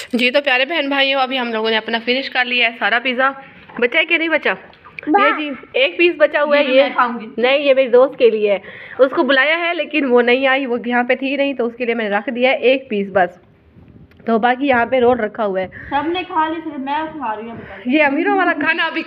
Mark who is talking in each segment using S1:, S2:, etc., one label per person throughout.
S1: जी तो प्यारे बहन भाइयों, अभी हम लोगों ने अपना फिनिश कर लिया है सारा पिज़्ज़ा। बचा है कि नहीं बचा? ये जी एक पीस बचा हुआ है। ये नहीं, ये मेरी दोस्त के लिए है। उसको बुलाया है लेकिन वो नहीं आई, वो यहाँ पे थी नहीं, तो उसके लिए मैंने रख दिया है एक पीस बस। तो बाकी यहाँ पे रोल रखा हुआ है। सबने खा ली, सिर्फ मैं खा रही हूँ। ये अमीरों वाला खाना अभी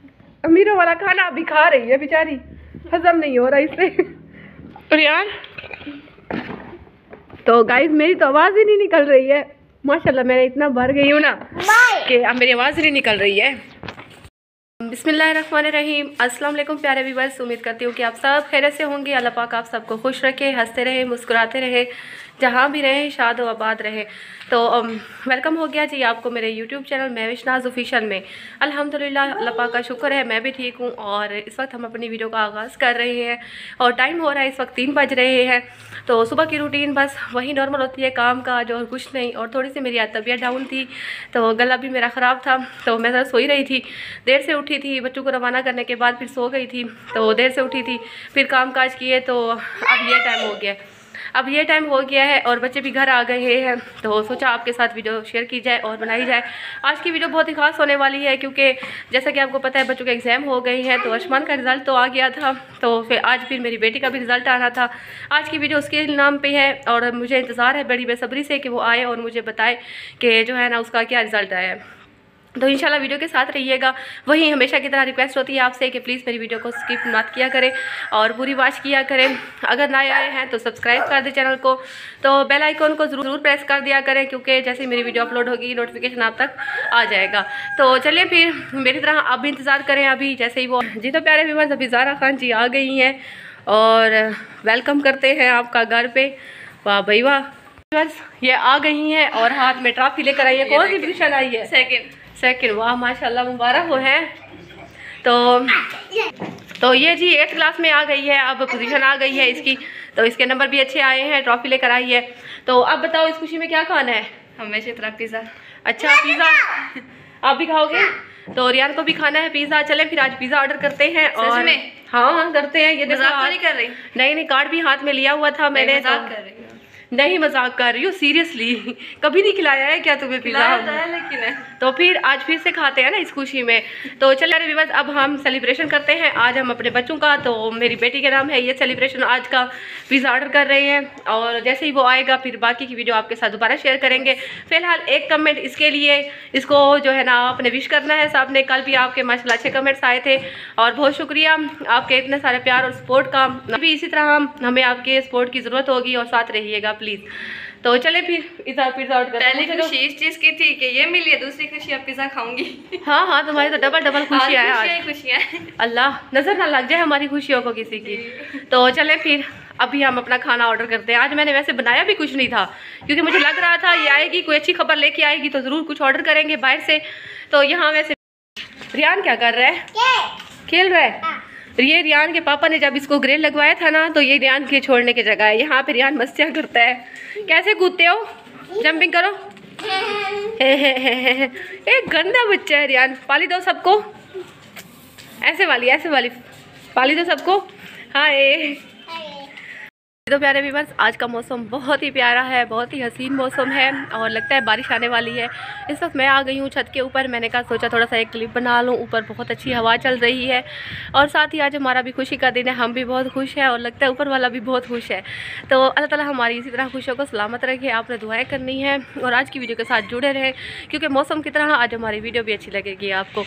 S1: खा रही है बेचारी, हजम नहीं हो रहा इससे। और यार तो गाइस मेरी तो आवाज़ ही नहीं निकल रही है। माशाल्लाह मैं इतना भर गई हूँ ना कि अब मेरी आवाज़ नहीं निकल रही है। बिस्मिल्लाहिर्रहमानिर्रहीम। अस्सलाम वालेकुम प्यारे व्यूअर्स, उम्मीद करती हूँ कि आप सब खैरियत से होंगे। अल्लाह पाक आप सबको खुश रखे, हंसते रहे, मुस्कुराते रहे, जहाँ भी रहें शाद व आबाद रहे। तो वेलकम हो गया जी आपको मेरे यूट्यूब चैनल महविश नाज ऑफिशियल में। अल्हम्दुलिल्लाह अल्लाह पाक का शुक्र है मैं भी ठीक हूँ। और इस वक्त हम अपनी वीडियो का आगाज़ कर रहे हैं और टाइम हो रहा है इस वक्त 3 बज रहे हैं। तो सुबह की रूटीन बस वही नॉर्मल होती है, काम काज और कुछ नहीं। और थोड़ी सी मेरी आज तबीयत डाउन थी, तो गला भी मेरा ख़राब था, तो मैं ज़रा सोई रही थी, देर से उठी थी। बच्चों को रवाना करने के बाद फिर सो गई थी, तो देर से उठी थी, फिर काम काज किए, तो अब ये टाइम हो गया है और बच्चे भी घर आ गए हैं। तो सोचा आपके साथ वीडियो शेयर की जाए और बनाई जाए। आज की वीडियो बहुत ही खास होने वाली है, क्योंकि जैसा कि आपको पता है बच्चों के एग्ज़ाम हो गए हैं। तो आसमान का रिज़ल्ट तो आ गया था, तो फिर आज फिर मेरी बेटी का भी रिज़ल्ट आना था। आज की वीडियो उसके नाम पे है और मुझे इंतज़ार है बड़ी बेसब्री से कि वो आए और मुझे बताए कि जो है ना उसका क्या रिज़ल्ट आया है। तो इंशाल्लाह वीडियो के साथ रहिएगा। वही हमेशा की तरह रिक्वेस्ट होती है आपसे कि प्लीज़ मेरी वीडियो को स्किप मत किया करें और पूरी वॉच किया करें। अगर नए आए हैं तो सब्सक्राइब कर दें चैनल को, तो बेल आइकॉन को ज़रूर प्रेस कर दिया करें, क्योंकि जैसे ही मेरी वीडियो अपलोड होगी नोटिफिकेशन आप तक आ जाएगा। तो चलिए फिर मेरी तरह आप भी इंतज़ार करें अभी जैसे ही वो। जी तो प्यारे व्यूअर्स, अभी ज़ारा खान जी आ गई हैं और वेलकम करते हैं आपका घर पे। वाह भाई वाह, ये आ गई हैं और हाथ में ट्रॉफी लेकर आई है। कौन सी पोजीशन आई है? सेकंड। वाह माशाल्लाह, मुबारक हो है। तो ये जी 8th क्लास में आ गई है, अब पोजीशन आ गई है इसकी, तो इसके नंबर भी अच्छे आए हैं, ट्रॉफी लेकर आई है। तो अब बताओ इस खुशी में क्या खाना है?
S2: हमेशा तरह पिज़्ज़ा।
S1: अच्छा पिज़्ज़ा आप भी खाओगे? तो रियान को भी खाना है पिज़्ज़ा। चले फिर आज पिज़्ज़ा ऑर्डर करते हैं। और हाँ करते हैं। ये देखो
S2: नहीं कर रही,
S1: नहीं कार्ड भी हाथ में लिया हुआ था मैंने। नहीं मजाक कर रही हूँ, सीरियसली। कभी नहीं खिलाया है क्या तुम्हें पिज़्ज़ा?
S2: लेकिन
S1: तो फिर आज फिर से खाते हैं ना इस खुशी में। तो चलिए अरे व्यूअर्स, अब हम सेलिब्रेशन करते हैं आज हम अपने बच्चों का। तो मेरी बेटी के नाम है ये सेलिब्रेशन, आज का पिज़्ज़ा ऑर्डर कर रहे हैं और जैसे ही वो आएगा फिर बाकी की वीडियो आपके साथ दोबारा शेयर करेंगे। फिलहाल एक कमेंट इसके लिए, इसको जो है ना आपने विश करना है साहब ने। कल भी आपके माशाल्लाह अच्छे कमेंट्स आए थे और बहुत शुक्रिया आपके इतने सारे प्यार और सपोर्ट का। अभी इसी तरह हमें आपके सपोर्ट की ज़रूरत होगी और साथ रहिएगा प्लीज़। तो चले फिर पिज़्ज़ा ऑर्डर करते हैं।
S2: पहली खुशी इस चीज़ की थी कि ये मिली है, दूसरी खुशी अब पिज़्ज़ा खाऊंगी।
S1: हाँ तुम्हारी तो डबल खुशियाँ हैं।
S2: खुशियाँ
S1: अल्लाह नज़र ना लग जाए हमारी खुशियों को किसी की। तो चले फिर अभी हम अपना खाना ऑर्डर करते हैं। आज मैंने वैसे बनाया भी कुछ नहीं था, क्योंकि मुझे लग रहा था ये आएगी, कोई अच्छी खबर लेके आएगी तो ज़रूर कुछ ऑर्डर करेंगे बाहर से। तो यहाँ वैसे रियान क्या कर रहा है? खेल रहा है। ये रियान के पापा ने जब इसको ग्रिल लगवाया था ना, तो ये रियान के छोड़ने की जगह है। यहाँ पे रियान मस्तियाँ करता है। कैसे कूदते हो? जंपिंग करो। एक गंदा बच्चा है रियान। पाली दो सबको, ऐसे वाली पाली दो सबको। हाँ तो प्यारे व्यूअर्स, आज का मौसम बहुत ही प्यारा है, बहुत ही हसीन मौसम है और लगता है बारिश आने वाली है। इस वक्त मैं आ गई हूँ छत के ऊपर। मैंने कहा सोचा थोड़ा सा एक क्लिप बना लूँ। ऊपर बहुत अच्छी हवा चल रही है और साथ ही आज हमारा भी खुशी का दिन है। हम भी बहुत खुश हैं और लगता है ऊपर वाला भी बहुत खुश है। तो अल्लाह ताला हमारी इसी तरह खुशियों को सलामत रखे। आपने दुआएं करनी है और आज की वीडियो के साथ जुड़े रहें, क्योंकि मौसम की तरह आज हमारी वीडियो भी अच्छी लगेगी आपको।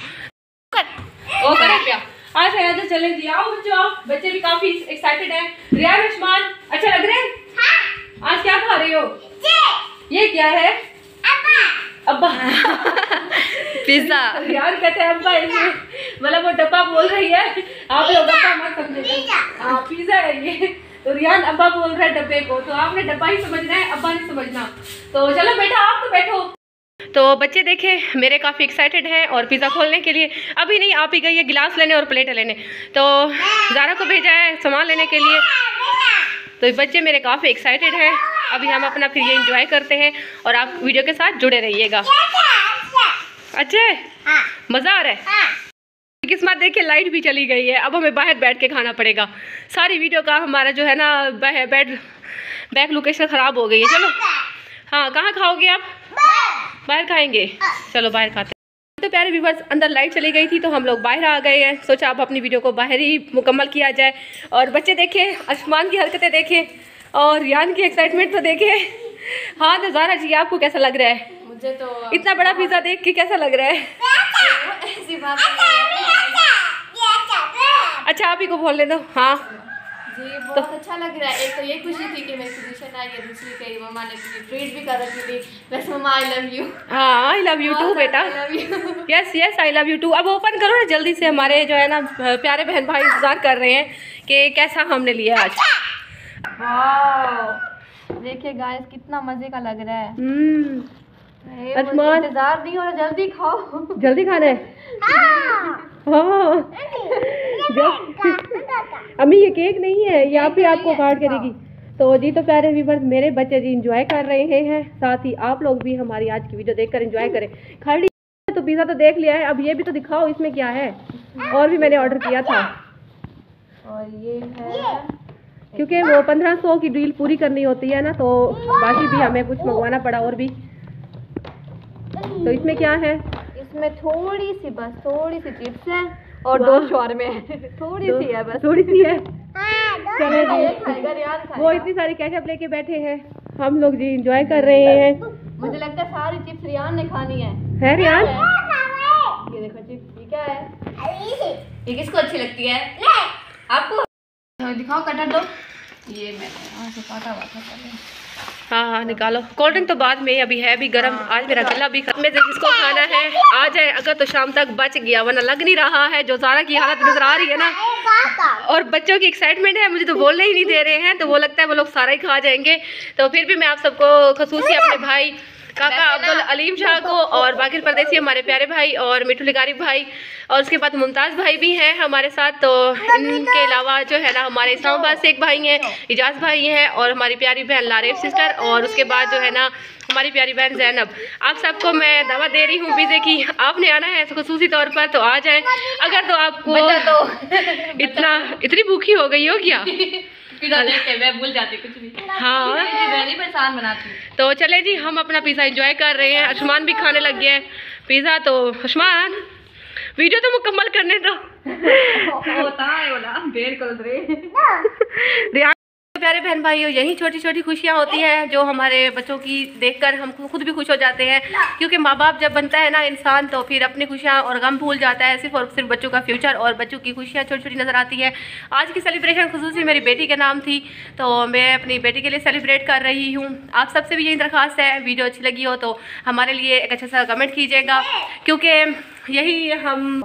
S1: आज चले जी, आओ बच्चे भी काफी एक्साइटेड हैं। रियान उस्मान अच्छा लग रहा है? हाँ। आज क्या खा रही हो? ये क्या है? अब्बा
S2: पिज़्ज़ा।
S1: रियान कहते हैं अब्बा, इसमें मतलब वो डब्बा बोल रही है, आप लोग डब्बा मत समझिएगा। हाँ पिज़्ज़ा है ये। तो रियान अब्बा बोल रहा है डब्बे को, तो आपने डब्बा ही समझना है, अब्बा नहीं समझना। तो चलो बेटा आप तो बैठो। तो बच्चे देखें मेरे काफ़ी एक्साइटेड हैं और पिज़्ज़ा खोलने के लिए। अभी नहीं, आप ही गई है गिलास लेने और प्लेट लेने, तो ज़ारा को भेजा है सामान लेने के लिए। तो बच्चे मेरे काफ़ी एक्साइटेड हैं। अभी हम अपना फिर ये एंजॉय करते हैं और आप वीडियो के साथ जुड़े रहिएगा। अच्छा है? मज़ा आ रहा है? किस्मत देखिए लाइट भी चली गई है, अब हमें बाहर बैठ के खाना पड़ेगा। सारी वीडियो का हमारा जो है ना बैक लोकेशन ख़राब हो गई है। चलो हाँ, कहाँ खाओगे आप? बाहर खाएंगे, चलो बाहर खाते हैं। तो प्यारे व्यूवर्स, अंदर लाइट चली गई थी तो हम लोग बाहर आ गए हैं। सोचा अब अपनी वीडियो को बाहर ही मुकम्मल किया जाए। और बच्चे देखें, आसमान की हरकतें देखें और रियान की एक्साइटमेंट तो देखें। हाँ तो ज़ारा जी, आपको कैसा लग रहा है?
S2: मुझे तो
S1: इतना बड़ा पिज़्ज़ा देख के कैसा लग रहा है?
S2: ऐसी बात नहीं है।
S1: अच्छा आप ही को बोलने दो। हाँ
S2: जी बहुत अच्छा लग रहा है। एक तो ये खुशी थी कि मेरी पोजीशन आई है, दूसरी कही मम्मा ने ट्रीट भी कर रखी थी। वैसे मम्मा आई लव यू।
S1: हाँ आई लव यू टू बेटा। Yes yes I love you too. अब ओपन करो ना जल्दी से, हमारे जो है ना प्यारे बहन भाई इंतजार कर रहे हैं कि कैसा हमने लिया आज।
S2: वाह देखिए गाइस कितना मजे का लग रहा है।
S1: आसमान
S2: इंतजार नहीं हो रहा, जल्दी खाओ।
S1: जल्दी खाना है। हाँ अम्मी ये केक नहीं है, ये आप ही आपको काट के देगी। तो जी तो प्यारे व्यूअर्स, मेरे बच्चे जी इंजॉय कर रहे हैं, साथ ही आप लोग भी हमारी आज की वीडियो देखकर इंजॉय करें। खाली तो पिज़्ज़ा तो देख लिया है, अब ये भी तो दिखाओ इसमें क्या है। और भी मैंने ऑर्डर किया था
S2: और ये है
S1: क्योंकि वो 1500 की डील पूरी करनी होती है ना, तो बाकी भी हमें कुछ मंगवाना पड़ा और भी। तो इसमें क्या है?
S2: इसमें थोड़ी सी चिप्स है और 2 शॉर्मे है। थोड़ी सी है बस,
S1: थोड़ी सी है। चलो जी,
S2: खाएगा।
S1: वो इतनी सारी केचप लेके बैठे हैं, हम लोग जी इंजॉय कर रहे हैं।
S2: मुझे लगता है सारी चिप्स रियान ने खानी है
S1: रियान?
S2: ये देखो चिप्स, ये क्या है? ये किसको अच्छी लगती है? आपको दिखाओ, कटर दो। ये मैंने से काटा हुआ था।
S1: हाँ निकालो। कोल्ड ड्रिंक तो बाद में, अभी है भी गर्म। आज मेरा गला भी में से जिसको खाना है आ जाए, अगर तो शाम तक बच गया, वरना लग नहीं रहा है। जो ज़ारा की हालत नजर आ रही है ना, और बच्चों की एक्साइटमेंट है, मुझे तो बोलने ही नहीं दे रहे हैं, तो वो लगता है वो लोग सारा ही खा जाएंगे। तो फिर भी मैं आप सबको खसूसी अपने भाई काका अब्दुल अलीम शाह को और बाकी परदेसी हमारे प्यारे भाई और मिठू लिगारी भाई और उसके बाद मुमताज़ भाई भी हैं हमारे साथ। तो इनके अलावा जो है ना हमारे इस्लामाबाद से एक भाई हैं, इजाज़ भाई हैं, और हमारी प्यारी बहन लारेफ सिस्टर, और उसके बाद जो है ना हमारी प्यारी बहन जैनब। आप सबको मैं दावत दे रही हूँ पिज़्ज़े की, आपने आना है खसूसी तौर पर तो आ जाएँ। अगर तो आपको इतनी भूखी हो गई हो क्या?
S2: पिज़्ज़ा देख के मैं भूल जाती कुछ भी।
S1: हाँ
S2: मैं नहीं परेशान बनाती।
S1: तो चले जी, हम अपना पिज़्ज़ा एंजॉय कर रहे हैं। आसमान भी खाने लग गया है पिज़्ज़ा। तो आसमान वीडियो तो मुकम्मल करने दो।
S2: होता है बोला बिल्कुल रे।
S1: प्यारे बहन भाइयों, यही छोटी छोटी खुशियाँ होती हैं जो हमारे बच्चों की देखकर हम खुद भी खुश हो जाते हैं। क्योंकि माँ बाप जब बनता है ना इंसान, तो फिर अपनी खुशियाँ और गम भूल जाता है, सिर्फ और सिर्फ बच्चों का फ्यूचर और बच्चों की खुशियाँ छोटी छोटी नज़र आती है। आज की सेलिब्रेशन खुसूसी मेरी बेटी के नाम थी, तो मैं अपनी बेटी के लिए सेलिब्रेट कर रही हूँ। आप सबसे भी यही दरख्वास्त है, वीडियो अच्छी लगी हो तो हमारे लिए एक अच्छा सा कमेंट कीजिएगा, क्योंकि यही हम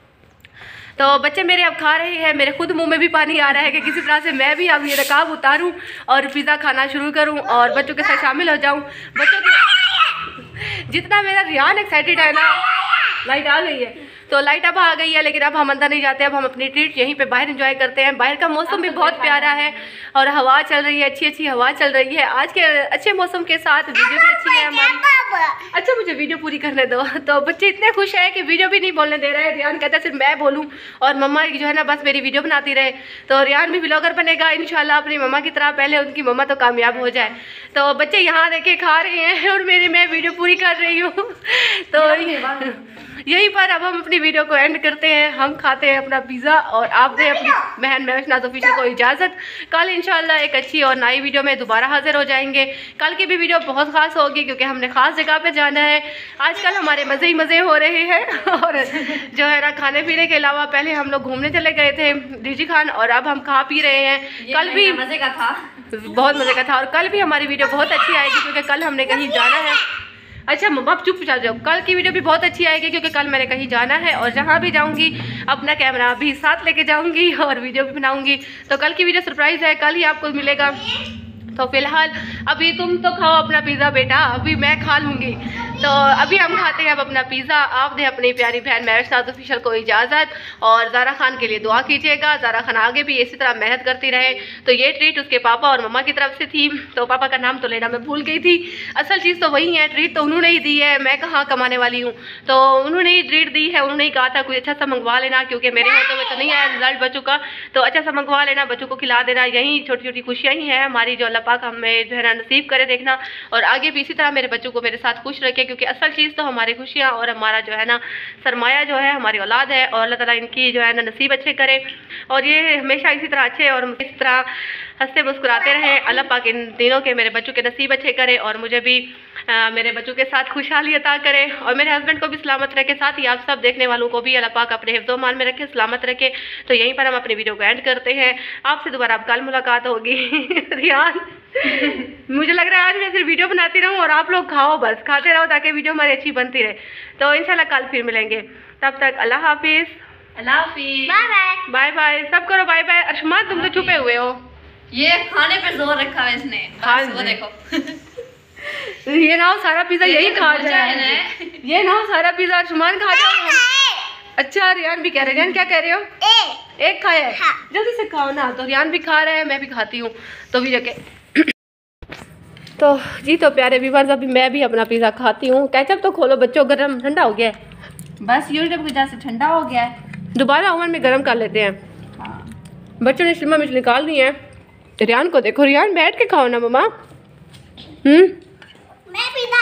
S1: तो बच्चे मेरे अब खा रहे हैं, मेरे खुद मुंह में भी पानी आ रहा है कि किसी तरह से मैं भी अब ये रकाब उतारूं और पिज़्ज़ा खाना शुरू करूं और बच्चों के साथ शामिल हो जाऊं। बच्चों की जितना मेरा रियान एक्साइटेड है ना, लाइट आ गई है तो लाइट अब आ गई है, लेकिन अब हम अंदर नहीं जाते, अब हम अपनी ट्रीट यहीं पे बाहर एंजॉय करते हैं। बाहर का मौसम भी बहुत प्यारा है और हवा चल रही है, अच्छी अच्छी हवा चल रही है। आज के अच्छे मौसम के साथ वीडियो भी अच्छी है हमारी। अच्छा मुझे वीडियो पूरी करने दो। तो बच्चे इतने खुश हैं कि वीडियो भी नहीं बोलने दे रहे हैं। रियान कहता है सिर्फ मैं बोलूँ और मम्मा जो है ना बस मेरी वीडियो बनाती रहे। तो रियान भी व्लॉगर बनेगा इंशाल्लाह अपनी मम्मा की तरह, पहले उनकी मम्मा तो कामयाब हो जाए। तो बच्चे यहाँ देखे खा रहे हैं और मैं वीडियो पूरी कर रही हूँ। तो यहीं पर अब हम अपनी वीडियो को एंड करते हैं। हम खाते हैं अपना पिज़्ज़ा और आप दें अपनी बहन महविश नाज़ ऑफिशियल को इजाज़त। कल इंशाल्लाह एक अच्छी और नई वीडियो में दोबारा हाजिर हो जाएंगे। कल की भी वीडियो बहुत ख़ास होगी क्योंकि हमने ख़ास जगह पे जाना है। आजकल हमारे मज़े ही मज़े हो रहे हैं और जो है ना खाने पीने के अलावा पहले हम लोग घूमने चले गए थे डीजी खान और अब हम खा पी रहे हैं। कल भी
S2: मज़े का था,
S1: बहुत मज़े का था और कल भी हमारी वीडियो बहुत अच्छी आएगी क्योंकि कल हमने कहीं जाना है। अच्छा मम्मा आप चुप जाओ, कल की वीडियो भी बहुत अच्छी आएगी क्योंकि कल मैंने कहीं जाना है और जहाँ भी जाऊँगी अपना कैमरा भी साथ लेके जाऊँगी और वीडियो भी बनाऊँगी। तो कल की वीडियो सरप्राइज़ है, कल ही आपको मिलेगा। तो फिलहाल अभी तुम तो खाओ अपना पिज़्ज़ा बेटा, अभी मैं खा लूँगी। तो अभी हम खाते हैं अब अपना पिज़्ज़ा। आप दें अपनी प्यारी बहन महविश नाज़ ऑफिशियल को इजाज़त और ज़ारा खान के लिए दुआ कीजिएगा। ज़ारा खान आगे भी इसी तरह मेहनत करती रहे। तो ये ट्रीट उसके पापा और मम्मा की तरफ से थी। तो पापा का नाम तो लेना मैं भूल गई थी, असल चीज़ तो वही है, ट्रीट तो उन्होंने ही दी है, मैं कहाँ कमाने वाली हूँ। तो उन्होंने ही ट्रीट दी है, उन्होंने ही कहा था कुछ अच्छा सा मंगवा लेना क्योंकि मेरे होते हुए तो नहीं आया रिजल्ट बच्चों का, तो अच्छा सा मंगवा लेना, बच्चों को खिला देना। यही छोटी छोटी खुशियाँ ही हैं हमारी जो अल्लाह पाक हमें जो है ना नसीब करे देखना, और आगे भी इसी तरह मेरे बच्चों को मेरे साथ खुश रखे, क्योंकि असल चीज़ तो हमारी खुशियाँ और हमारा जो है ना सरमाया जो है हमारी औलाद है, और अल्लाह ताला इनकी जो है ना नसीब अच्छे करे, और ये हमेशा इसी तरह अच्छे और इस तरह हंसते मुस्कुराते रहें। अल्लाह पाक इन तीनों के मेरे बच्चों के नसीब अच्छे करे, और मुझे भी मेरे बच्चों के साथ खुशहाली अता करे, और मेरे हस्बैंड को भी सलामत रखे, साथ ही आप सब देखने वालों को भी अल्लाह पाक अपने हिफ्ज़ो मान में रखे, सलामत रखे। तो यहीं पर हम अपने वीडियो को एंड करते हैं। आपसे दोबारा अब कल मुलाकात होगी। रियान मुझे लग रहा है आज मैं सिर्फ वीडियो बनाती रहूँ और आप लोग खाओ, बस खाते रहो ताकि वीडियो हमारी अच्छी बनती रहे। तो इंशाल्लाह कल फिर मिलेंगे, तब तक अल्लाह हाफिज़,
S2: अल्लाह हाफिज़,
S1: बाय बाय, बाय बाय, सब करो बाय बाय। अर्शमान तुम तो छुपे हुए हो,
S2: ये खाने पे जोर रखा है इसने, बस वो देखो।
S1: ये ना सारा पिज्जा यही खा जाए, ये ना सारा पिज्जा अर्शमान खा जाए। अच्छा रियान भी कह रहे हैं, रियान क्या कह रहे हो? एक खाया है, जल्दी से खाओ ना। तो रियान भी खा रहा है, मैं भी खाती हूँ, तो भी जगह तो जी। तो प्यारे व्यूअर्स अभी मैं भी अपना पिज़्ज़ा खाती हूँ। केचप तो खोलो बच्चों, गरम ठंडा हो गया है,
S2: बस यूट्यूब की वजह से ठंडा हो गया है,
S1: दोबारा ओवन में गरम कर लेते हैं। बच्चों ने शिमला मिर्च निकाल दी है। रियान को देखो, रियान बैठ के खाओ ना मम्मा।
S3: मैं पिज़्ज़ा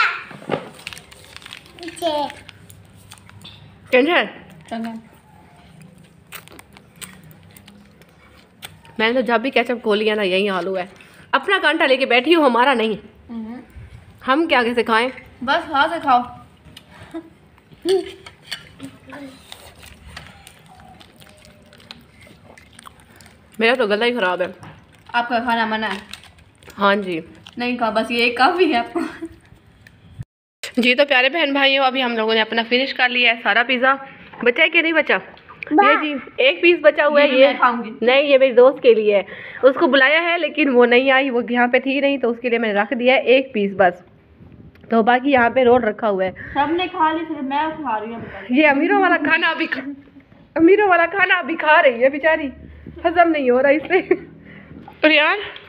S1: मैंने तो जब भी केचप खो लिया ना यही हाल हुआ है। अपना कांटा लेके बैठी हो, हमारा नहीं। हम क्या कैसे खाएं?
S2: बस हाथ से खाओ।
S1: मेरा तो गला ही खराब है।
S2: आपका खाना मना है?
S1: हाँ जी,
S2: नहीं खा, बस ये एक काफी है आपको।
S1: जी तो प्यारे बहन भाइयों अभी हम लोगों ने अपना फिनिश कर लिया है सारा पिज़्ज़ा। बचा है कि नहीं बचा? ये जी एक पीस बचा हुआ है, ये
S2: खाऊंगी।
S1: नहीं, ये मेरी दोस्त के लिए है। उसको बुलाया है लेकिन वो नहीं आई, वो यहाँ पे थी नहीं, तो उसके लिए मैंने रख दिया है एक पीस बस। तो बाकी यहाँ पे रोल रखा हुआ है।
S2: सबने खा ली, सिर्फ मैं खा रही हूँ।
S1: ये अमीरों वाला खाना अभी अमीरों वाला खाना अभी खा रही है बेचारी, हजम नहीं हो रहा इससे। और यार